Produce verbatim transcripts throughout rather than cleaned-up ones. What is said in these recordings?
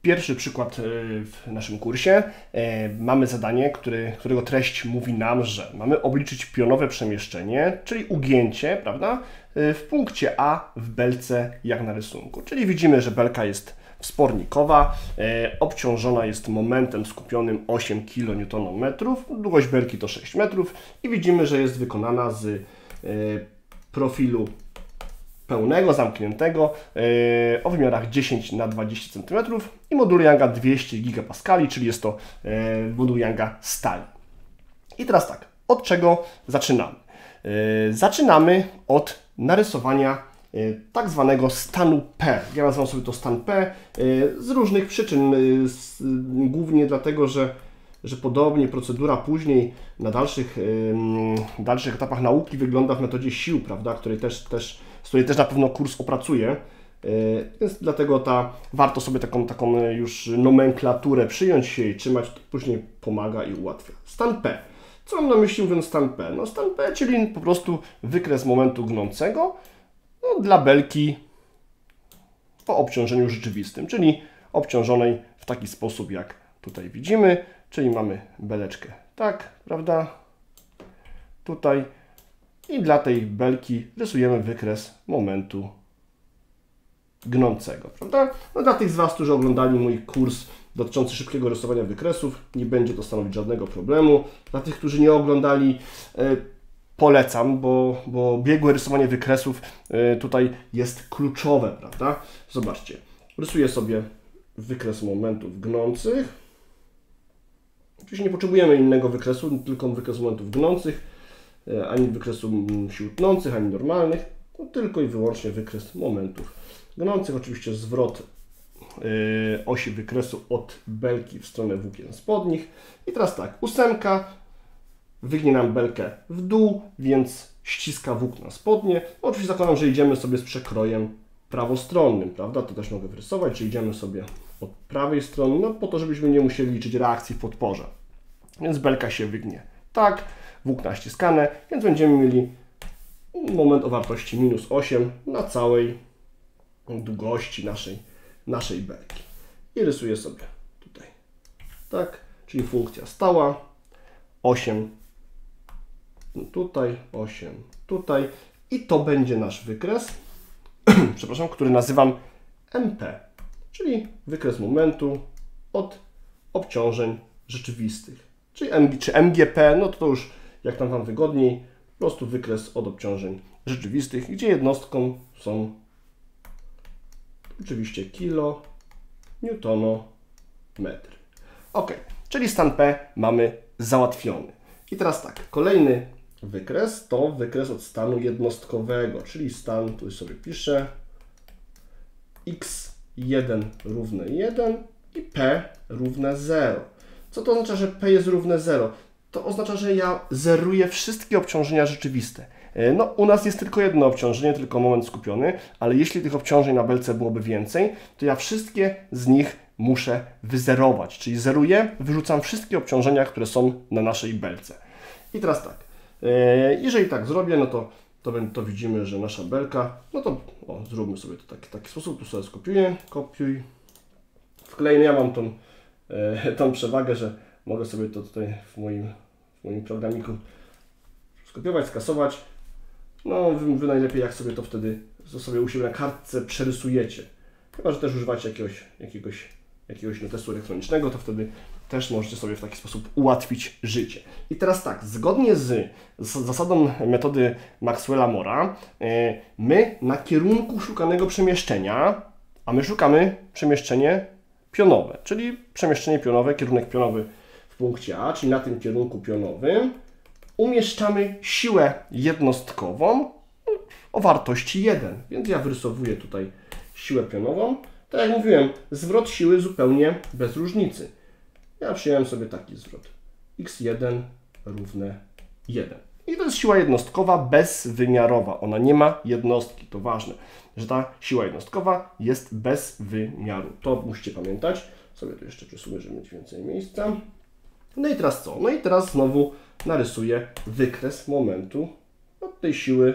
pierwszy przykład w naszym kursie. Mamy zadanie, który, którego treść mówi nam, że mamy obliczyć pionowe przemieszczenie, czyli ugięcie, prawda, w punkcie A w belce jak na rysunku. Czyli widzimy, że belka jest wspornikowa, obciążona jest momentem skupionym osiem kilonewtonmetrów, długość belki to sześć metrów i widzimy, że jest wykonana z profilu pełnego, zamkniętego yy, o wymiarach dziesięć na dwadzieścia centymetrów i modulu Younga dwieście gigapaskali, czyli jest to yy, moduł Younga stali. I teraz tak, od czego zaczynamy? Yy, zaczynamy od narysowania yy, tak zwanego stanu P. Ja nazywam sobie to stan P yy, z różnych przyczyn, yy, z, yy, głównie dlatego, że że podobnie procedura później na dalszych, yy, dalszych etapach nauki wygląda w metodzie sił, prawda, której też, też, z której też na pewno kurs opracuje, yy, więc dlatego ta, warto sobie taką, taką już nomenklaturę przyjąć się i trzymać, to później pomaga i ułatwia. Stan P. Co mam na myśli mówiąc stan P? No stan P, czyli po prostu wykres momentu gnącego no, dla belki po obciążeniu rzeczywistym, czyli obciążonej w taki sposób, jak tutaj widzimy. Czyli mamy beleczkę tak, prawda, tutaj i dla tej belki rysujemy wykres momentu gnącego, prawda? No, dla tych z Was, którzy oglądali mój kurs dotyczący szybkiego rysowania wykresów, nie będzie to stanowić żadnego problemu. Dla tych, którzy nie oglądali, yy, polecam, bo, bo biegłe rysowanie wykresów yy, tutaj jest kluczowe, prawda? Zobaczcie, rysuję sobie wykres momentów gnących. Oczywiście nie potrzebujemy innego wykresu, tylko wykres momentów gnących, ani wykresu sił tnących, ani normalnych, no tylko i wyłącznie wykres momentów gnących. Oczywiście zwrot yy, osi wykresu od belki w stronę włókien spodnich. I teraz tak, ósemka wyginam belkę w dół, więc ściska włókna spodnie. Oczywiście zakładam, że idziemy sobie z przekrojem prawostronnym, prawda? To też mogę wyrysować, że idziemy sobie od prawej strony, no po to, żebyśmy nie musieli liczyć reakcji w podporze. Więc belka się wygnie tak, włókna ściskane, więc będziemy mieli moment o wartości minus osiem na całej długości naszej, naszej belki. I rysuję sobie tutaj tak, czyli funkcja stała, osiem tutaj, osiem tutaj i to będzie nasz wykres, przepraszam, który nazywam M P, czyli wykres momentu od obciążeń rzeczywistych. Czyli M G, czy M G P, no to, to już jak tam Wam wygodniej, po prostu wykres od obciążeń rzeczywistych, gdzie jednostką są oczywiście kilo, newtonometry. Ok, czyli stan P mamy załatwiony. I teraz tak, kolejny wykres to wykres od stanu jednostkowego, czyli stan, tu sobie piszę, x jeden równe jeden i p równe zero. Co to oznacza, że p jest równe zero? To oznacza, że ja zeruję wszystkie obciążenia rzeczywiste. No, u nas jest tylko jedno obciążenie, tylko moment skupiony, ale jeśli tych obciążeń na belce byłoby więcej, to ja wszystkie z nich muszę wyzerować, czyli zeruję, wyrzucam wszystkie obciążenia, które są na naszej belce. I teraz tak, jeżeli tak zrobię, no to, to, to widzimy, że nasza belka, no to o, zróbmy sobie to w taki, taki sposób, tu sobie skopiuję, kopiuj, wklejmy, ja mam tą, tą przewagę, że mogę sobie to tutaj w moim, w moim programiku skopiować, skasować. No, wy, wy najlepiej jak sobie to wtedy to sobie u siebie na kartce przerysujecie. Chyba że też używacie jakiegoś, jakiegoś, jakiegoś notesu elektronicznego, to wtedy też możecie sobie w taki sposób ułatwić życie. I teraz tak, zgodnie z, z zasadą metody Maxwella-Mora, yy, my na kierunku szukanego przemieszczenia, a my szukamy przemieszczenie pionowe, czyli przemieszczenie pionowe, kierunek pionowy w punkcie A, czyli na tym kierunku pionowym, umieszczamy siłę jednostkową o wartości jeden. Więc ja wyrysowuję tutaj siłę pionową. Tak jak mówiłem, zwrot siły zupełnie bez różnicy. Ja przyjąłem sobie taki zwrot. x jeden równe jeden. I to jest siła jednostkowa bezwymiarowa. Ona nie ma jednostki. To ważne, że ta siła jednostkowa jest bez wymiaru. To musicie pamiętać. Sobie tu jeszcze przesunę, żeby mieć więcej miejsca. No i teraz co? No i teraz znowu narysuję wykres momentu od tej siły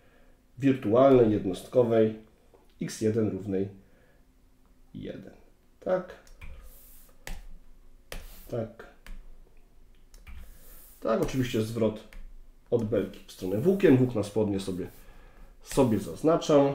wirtualnej, jednostkowej x jeden równej jeden. Tak. Tak. Tak, oczywiście zwrot od belki w stronę włókien. Włókna spodnie sobie, sobie zaznaczam.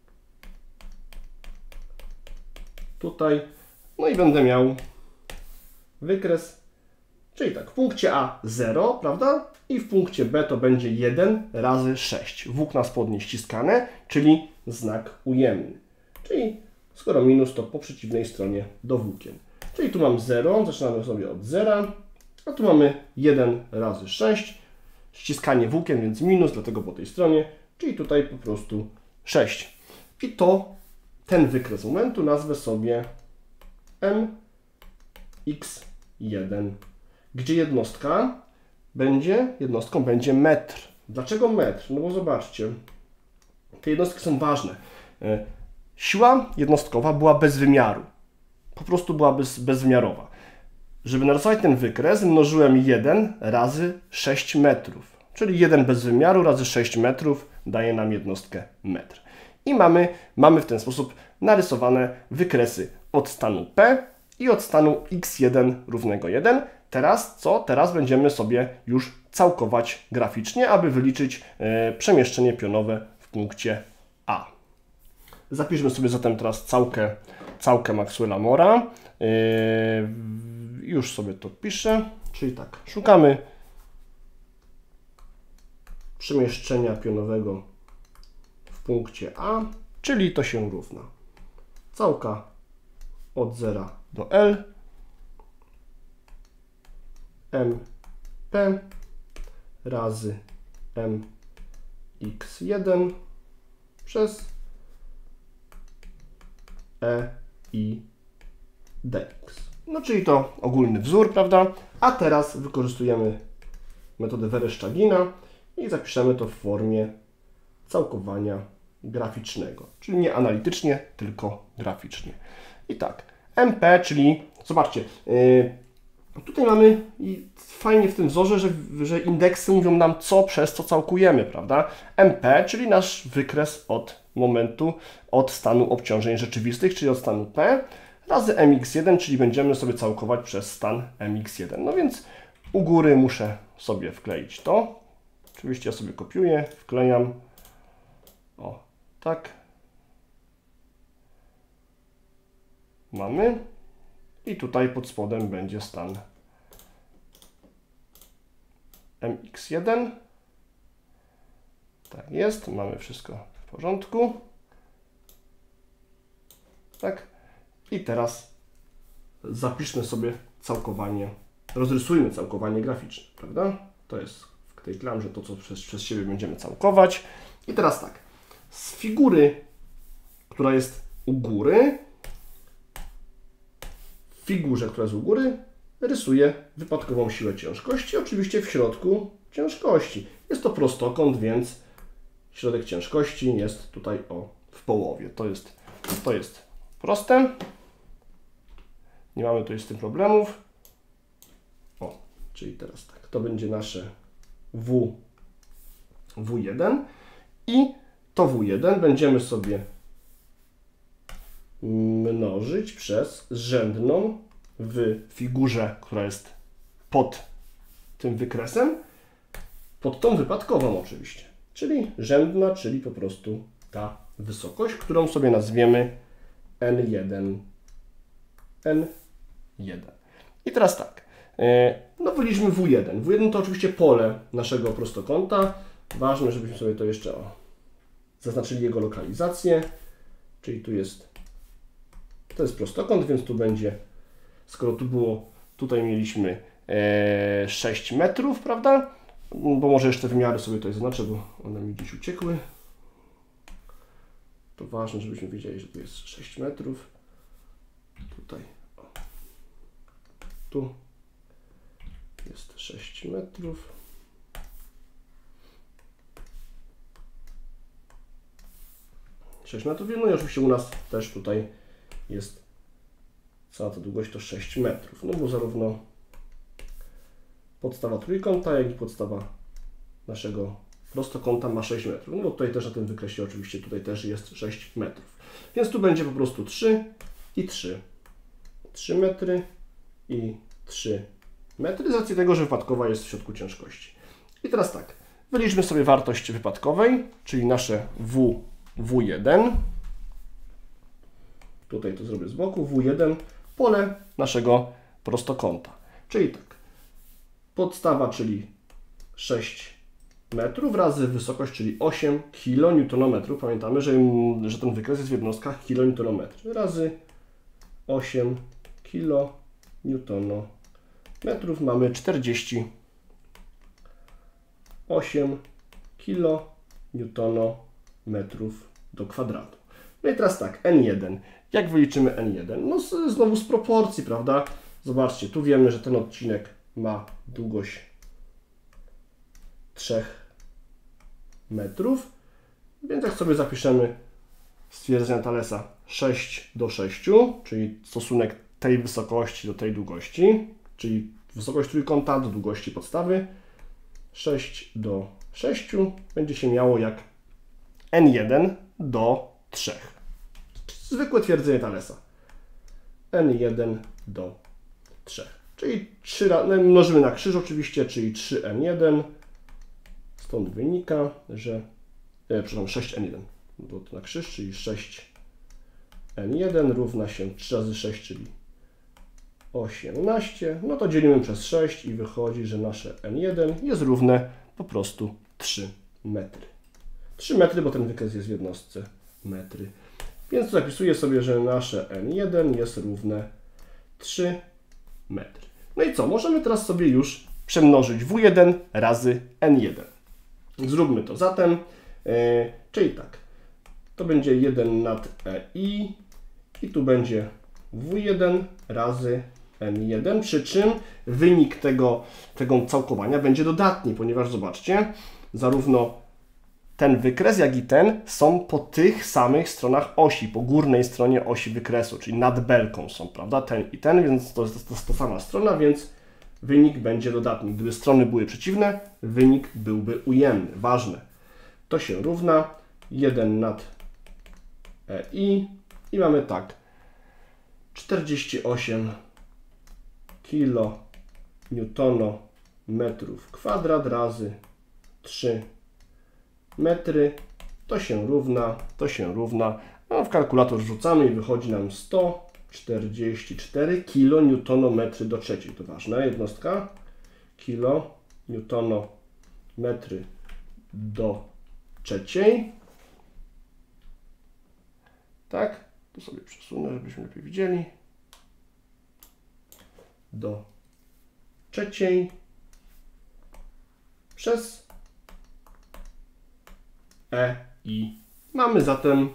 Tutaj. No i będę miał wykres, czyli tak, w punkcie A zero, prawda? I w punkcie B to będzie jeden razy sześć. Włókna spodnie ściskane, czyli znak ujemny. Czyli skoro minus, to po przeciwnej stronie do włókien. Czyli tu mam zero, zaczynamy sobie od zera, a tu mamy jeden razy sześć. Ściskanie włókien, więc minus, dlatego po tej stronie, czyli tutaj po prostu sześć. I to, ten wykres momentu nazwę sobie M X jeden, gdzie jednostka będzie, jednostką będzie metr. Dlaczego metr? No bo zobaczcie, te jednostki są ważne. Siła jednostkowa była bez wymiaru. Po prostu była bez, bezwymiarowa. Żeby narysować ten wykres, mnożyłem jeden razy sześć metrów. Czyli jeden bez wymiaru razy sześć metrów daje nam jednostkę metr. I mamy, mamy w ten sposób narysowane wykresy od stanu P i od stanu x jeden równego jeden. Teraz co? Teraz będziemy sobie już całkować graficznie, aby wyliczyć e, przemieszczenie pionowe w punkcie A. Zapiszmy sobie zatem teraz całkę, całkę Maxwella More'a. Yy, już sobie to piszę. Czyli tak, szukamy przemieszczenia pionowego w punkcie A, czyli to się równa całka od zera do L M P razy M X jeden przez E i dx. No czyli to ogólny wzór, prawda? A teraz wykorzystujemy metodę Vereszczagina i zapiszemy to w formie całkowania graficznego. Czyli nie analitycznie, tylko graficznie. I tak, M P, czyli zobaczcie, yy, tutaj mamy i fajnie w tym wzorze, że, że indeksy mówią nam, co przez co całkujemy, prawda? M P, czyli nasz wykres od momentu, od stanu obciążeń rzeczywistych, czyli od stanu P, razy M X jeden, czyli będziemy sobie całkować przez stan M X jeden. No więc u góry muszę sobie wkleić to. Oczywiście ja sobie kopiuję, wklejam. O, tak. Mamy. I tutaj pod spodem będzie stan M X jeden. Tak jest, mamy wszystko w porządku. Tak. I teraz zapiszmy sobie całkowanie, rozrysujmy całkowanie graficzne, prawda? To jest w tej klamrze to, co przez, przez siebie będziemy całkować. I teraz tak, z figury, która jest u góry, w figurze, która jest u góry, rysuję wypadkową siłę ciężkości, oczywiście w środku ciężkości. Jest to prostokąt, więc środek ciężkości jest tutaj o w połowie. To jest, to jest proste. Nie mamy tutaj z tym problemów. O, czyli teraz tak, to będzie nasze W, W jeden i to W jeden będziemy sobie mnożyć przez rzędną w figurze, która jest pod tym wykresem, pod tą wypadkową oczywiście, czyli rzędna, czyli po prostu ta wysokość, którą sobie nazwiemy N jeden. N jeden. I teraz tak, no wyliczmy W jeden. W jeden to oczywiście pole naszego prostokąta. Ważne, żebyśmy sobie to jeszcze o, zaznaczyli jego lokalizację, czyli tu jest, to jest prostokąt, więc tu będzie, skoro tu było, tutaj mieliśmy e, sześć metrów, prawda? Bo może jeszcze wymiary sobie tutaj zaznaczę, bo one mi gdzieś uciekły. To ważne, żebyśmy wiedzieli, że tu jest sześć metrów. Tutaj, o. Tu jest sześć metrów. sześć metrów. No i oczywiście u nas też tutaj jest cała ta długość to sześć metrów. No bo zarówno podstawa trójkąta, jak i podstawa naszego prostokąta ma sześć metrów. No bo tutaj też na tym wykresie oczywiście tutaj też jest sześć metrów. Więc tu będzie po prostu trzy i trzy. trzy metry i trzy metry, z racji tego, że wypadkowa jest w środku ciężkości. I teraz tak, wyliczmy sobie wartość wypadkowej, czyli nasze W, W1. Tutaj to zrobię z boku, W jeden, pole naszego prostokąta. Czyli tak, podstawa, czyli sześć metrów razy wysokość, czyli osiem kilonewtonmetrów. Pamiętamy, że, że ten wykres jest w jednostkach kilonewtonometry. Razy osiem kilonewtonometrów mamy czterdzieści osiem kilonewtonometrów do kwadratu. No i teraz tak, N jeden. Jak wyliczymy N jeden? No z, znowu z proporcji, prawda? Zobaczcie, tu wiemy, że ten odcinek ma długość trzy metrów, więc jak sobie zapiszemy stwierdzenia Thalesa sześć do sześciu, czyli stosunek tej wysokości do tej długości, czyli wysokość trójkąta do długości podstawy, sześć do sześciu będzie się miało jak N jeden do trzech. Zwykłe twierdzenie Thalesa. N jeden do trzech. Czyli trzy, no mnożymy na krzyż oczywiście, czyli trzy N jeden. Stąd wynika, że, e, przepraszam, sześć N jeden. Bo to na krzyż, czyli sześć N jeden równa się trzy razy sześć, czyli osiemnaście. No to dzielimy przez sześć i wychodzi, że nasze N jeden jest równe po prostu trzy metry. trzy metry, bo ten wykres jest w jednostce metry. Więc zapisuję sobie, że nasze N jeden jest równe trzy metry. No i co? Możemy teraz sobie już przemnożyć W jeden razy N jeden. Zróbmy to zatem, yy, czyli tak, to będzie jeden nad E I i tu będzie W jeden razy N jeden, przy czym wynik tego, tego całkowania będzie dodatni, ponieważ zobaczcie, zarówno ten wykres, jak i ten są po tych samych stronach osi, po górnej stronie osi wykresu, czyli nad belką są, prawda, ten i ten, więc to jest to, to sama strona, więc wynik będzie dodatni. Gdyby strony były przeciwne, wynik byłby ujemny. Ważne. To się równa jeden nad E I i mamy tak, czterdzieści osiem kilonewtonometrów kwadrat razy trzy metry, to się równa, to się równa, no w kalkulator wrzucamy i wychodzi nam sto czterdzieści cztery kilonewtonometry do trzeciej, to ważna jednostka, kilonewtonometry do trzeciej, tak, tu sobie przesunę, żebyśmy lepiej widzieli, do trzeciej przez E I. Mamy zatem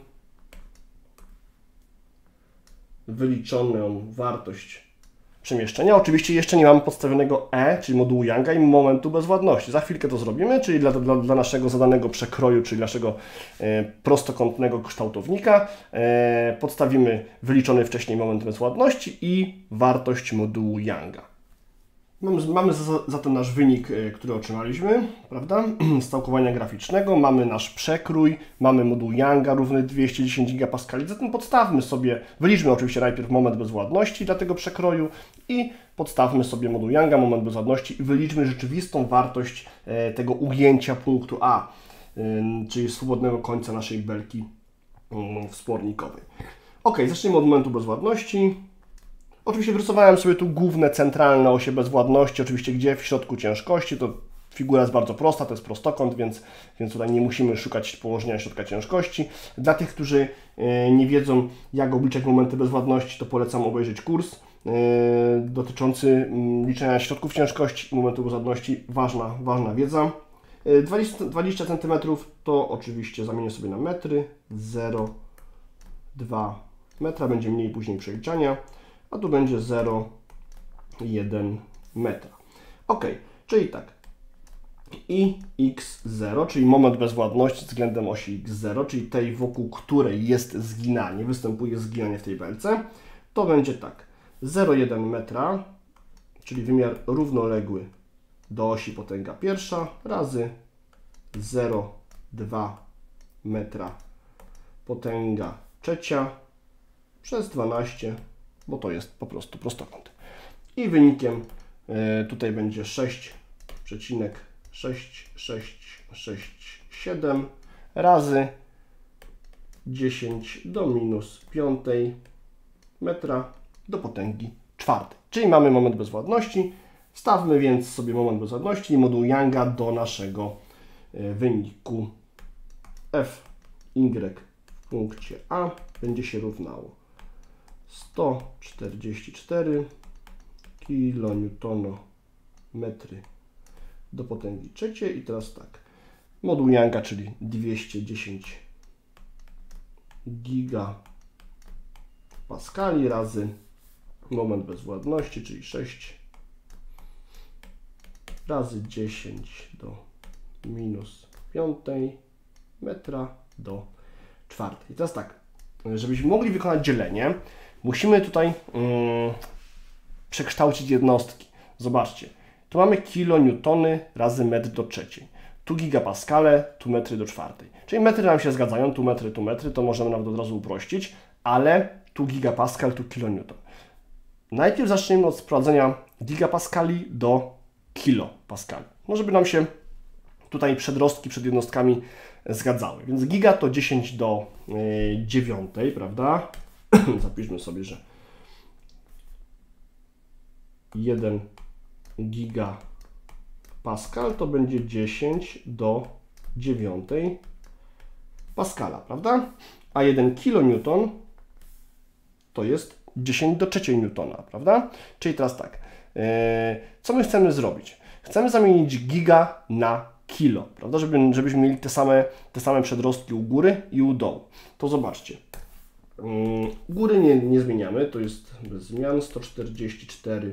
wyliczoną wartość przemieszczenia. Oczywiście jeszcze nie mamy podstawionego E, czyli modułu Younga i momentu bezwładności. Za chwilkę to zrobimy, czyli dla, dla, dla naszego zadanego przekroju, czyli naszego e, prostokątnego kształtownika e, podstawimy wyliczony wcześniej moment bezwładności i wartość modułu Younga. Mamy, mamy zatem nasz wynik, który otrzymaliśmy, prawda, z całkowania graficznego, mamy nasz przekrój, mamy moduł Younga równy dwieście dziesięć gigapaskali, zatem podstawmy sobie, wyliczmy oczywiście najpierw moment bezwładności dla tego przekroju i podstawmy sobie moduł Younga, moment bezwładności i wyliczmy rzeczywistą wartość tego ugięcia punktu A, czyli swobodnego końca naszej belki wspornikowej. Ok, zacznijmy od momentu bezwładności. Oczywiście wyrysowałem sobie tu główne, centralne osie bezwładności, oczywiście gdzie w środku ciężkości, to figura jest bardzo prosta, to jest prostokąt, więc, więc tutaj nie musimy szukać położenia środka ciężkości. Dla tych, którzy nie wiedzą, jak obliczać momenty bezwładności, to polecam obejrzeć kurs dotyczący liczenia środków ciężkości i momentu bezwładności. Ważna, ważna wiedza. dwadzieścia centymetrów to oczywiście zamienię sobie na metry, zero przecinek dwa metra, będzie mniej później przeliczania. A tu będzie zero przecinek jeden metra. Ok, czyli tak, i x zero, czyli moment bezwładności względem osi x zero, czyli tej, wokół której jest zginanie, występuje zginanie w tej belce, to będzie tak, zero przecinek jeden metra, czyli wymiar równoległy do osi potęga pierwsza, razy zero przecinek dwa metra potęga trzecia przez dwanaście bo to jest po prostu prostokąt. I wynikiem y, tutaj będzie sześć przecinek sześć sześć sześć siedem razy dziesięć do minus piątej metra do potęgi czwartej. Czyli mamy moment bezwładności. Wstawmy więc sobie moment bezwładności i moduł Younga do naszego wyniku. F y w punkcie A będzie się równało sto czterdzieści cztery kilonewtonometry do potęgi trzeciej. I teraz tak, moduł Younga, czyli dwieście dziesięć gigapaskali razy moment bezwładności, czyli sześć razy dziesięć do minus piątej metra do czwartej. I teraz tak, żebyśmy mogli wykonać dzielenie, musimy tutaj um, przekształcić jednostki. Zobaczcie, tu mamy kilonewtony razy metr do trzeciej. Tu gigapaskale, tu metry do czwartej. Czyli metry nam się zgadzają, tu metry, tu metry, to możemy nawet od razu uprościć, ale tu gigapaskal, tu kilonewton. Najpierw zacznijmy od sprowadzenia gigapaskali do kilopaskali. No, żeby nam się tutaj przedrostki przed jednostkami zgadzały. Więc giga to dziesięć do dziewiątej, prawda? Zapiszmy sobie, że jeden gigapaskal to będzie dziesięć do dziewiątej paskala, prawda? A jeden kilonewton to jest dziesięć do trzeciej newtona, prawda? Czyli teraz tak, yy, co my chcemy zrobić? Chcemy zamienić giga na kilo, prawda? Żeby, żebyśmy mieli te same, te same przedrostki u góry i u dołu. To zobaczcie. Yy, góry nie, nie zmieniamy, to jest bez zmian sto czterdzieści cztery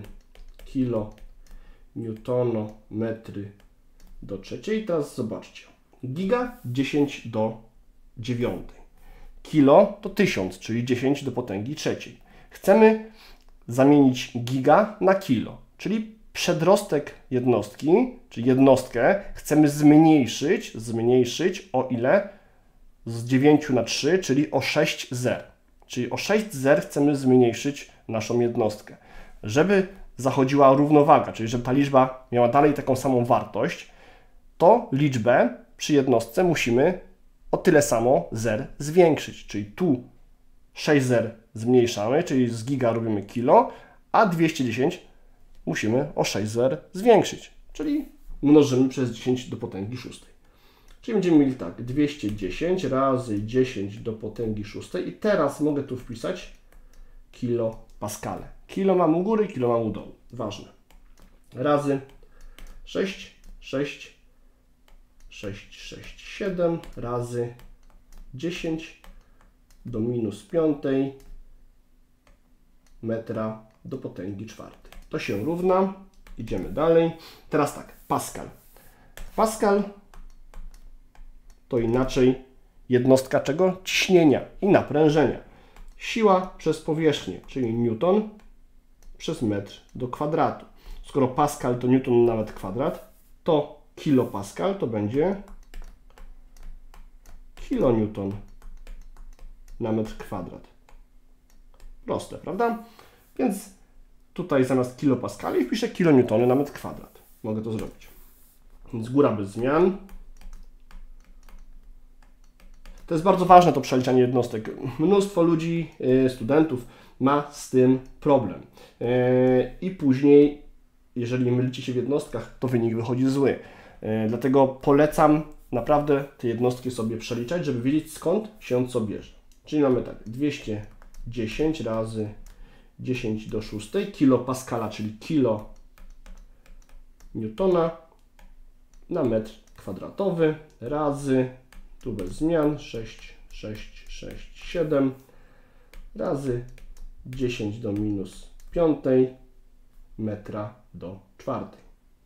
kilonewtonometry do trzeciej. Teraz zobaczcie. Giga dziesięć do dziewiątej. Kilo to tysiąc, czyli dziesięć do potęgi trzeciej. Chcemy zamienić giga na kilo, czyli przedrostek jednostki, czyli jednostkę chcemy zmniejszyć, zmniejszyć o ile? Z dziewięciu na trzy, czyli o sześć zer. Czyli o sześć zer chcemy zmniejszyć naszą jednostkę. Żeby zachodziła równowaga, czyli żeby ta liczba miała dalej taką samą wartość, to liczbę przy jednostce musimy o tyle samo zer zwiększyć. Czyli tu sześć zer zmniejszamy, czyli z giga robimy kilo, a dwieście dziesięć musimy o sześć zer zwiększyć, czyli mnożymy przez dziesięć do potęgi szóstej. Czyli będziemy mieli tak, dwieście dziesięć razy dziesięć do potęgi szóstej i teraz mogę tu wpisać kilopaskale. Kilo mam u góry, kilo mam u dołu. Ważne. Razy sześć, sześć, sześć, sześć, siedem razy dziesięć do minus piątej metra do potęgi czwartej. To się równa. Idziemy dalej. Teraz tak, Paskal. Paskal to inaczej jednostka czego? Ciśnienia i naprężenia. Siła przez powierzchnię, czyli newton przez metr do kwadratu. Skoro Paskal to newton na metr kwadrat, to kilopaskal to będzie kilonewton na metr kwadrat. Proste, prawda? Więc tutaj zamiast kilopaskali wpiszę kilonewtony na metr kwadrat. Mogę to zrobić. Więc góra bez zmian. To jest bardzo ważne, to przeliczanie jednostek. Mnóstwo ludzi, studentów ma z tym problem. I później, jeżeli mylicie się w jednostkach, to wynik wychodzi zły. Dlatego polecam naprawdę te jednostki sobie przeliczać, żeby wiedzieć, skąd się co bierze. Czyli mamy tak, dwieście dziesięć razy dziesięć do szóstej kilopaskala, czyli kilo newtona na metr kwadratowy razy, tu bez zmian, sześć, sześć, sześć, siedem razy dziesięć do minus piątej metra do czwartej.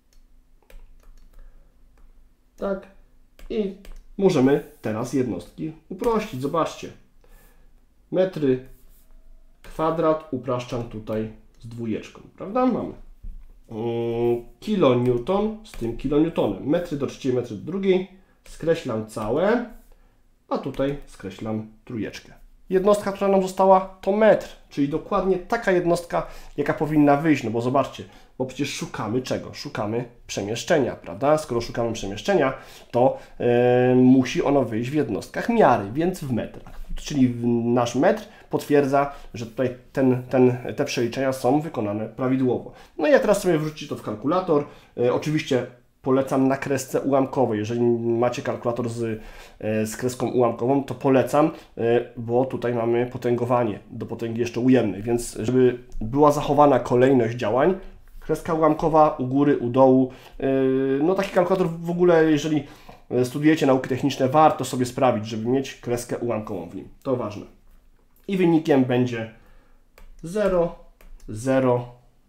Tak. I możemy teraz jednostki uprościć. Zobaczcie. Metry kwadrat upraszczam tutaj z dwójeczką, prawda? Mamy kilonewton z tym kilonewtonem. Metry do trzeciej, metry do drugiej. Skreślam całe, a tutaj skreślam trójeczkę. jednostka, która nam została, to metr, czyli dokładnie taka jednostka, jaka powinna wyjść, no bo zobaczcie, bo przecież szukamy czego? Szukamy przemieszczenia, prawda? Skoro szukamy przemieszczenia, to yy, musi ono wyjść w jednostkach miary, więc w metrach. Czyli nasz metr potwierdza, że tutaj ten, ten, te przeliczenia są wykonane prawidłowo. No i ja teraz sobie wrzucić to w kalkulator. Yy, oczywiście polecam na kresce ułamkowej. Jeżeli macie kalkulator z, z kreską ułamkową, to polecam, bo tutaj mamy potęgowanie do potęgi jeszcze ujemnej, więc żeby była zachowana kolejność działań, kreska ułamkowa u góry, u dołu, no taki kalkulator w ogóle, jeżeli studujecie nauki techniczne, warto sobie sprawić, żeby mieć kreskę ułamkową w nim. To ważne. I wynikiem będzie zero przecinek zero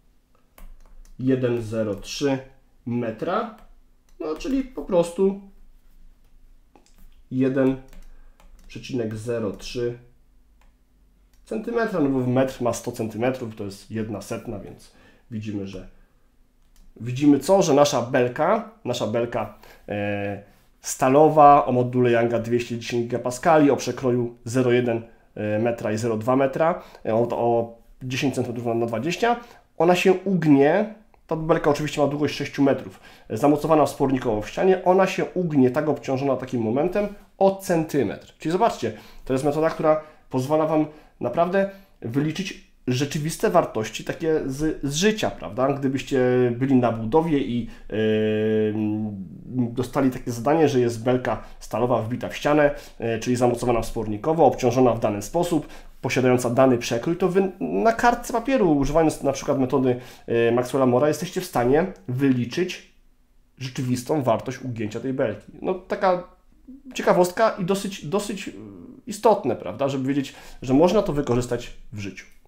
jeden zero trzy metra, no czyli po prostu jeden przecinek zero trzy centymetra, no bo metr ma sto centymetrów, to jest jedna setna, więc widzimy, że widzimy co, że nasza belka, nasza belka e, stalowa o module Younga dwieście dziesięć gigapaskali o przekroju zero przecinek jeden metra i zero przecinek dwa metra, e, o, o dziesięć centymetrów na dwadzieścia, ona się ugnie. Ta belka oczywiście ma długość sześć metrów, zamocowana wspornikowo w ścianie, ona się ugnie tak obciążona takim momentem o centymetr. Czyli zobaczcie, to jest metoda, która pozwala Wam naprawdę wyliczyć rzeczywiste wartości takie z, z życia, prawda? Gdybyście byli na budowie i yy, dostali takie zadanie, że jest belka stalowa wbita w ścianę, yy, czyli zamocowana wspornikowo, obciążona w dany sposób, posiadająca dany przekrój, to Wy na kartce papieru, używając na przykład metody yy, Maxwella Mora, jesteście w stanie wyliczyć rzeczywistą wartość ugięcia tej belki. No taka ciekawostka i dosyć, dosyć istotne, prawda? Żeby wiedzieć, że można to wykorzystać w życiu.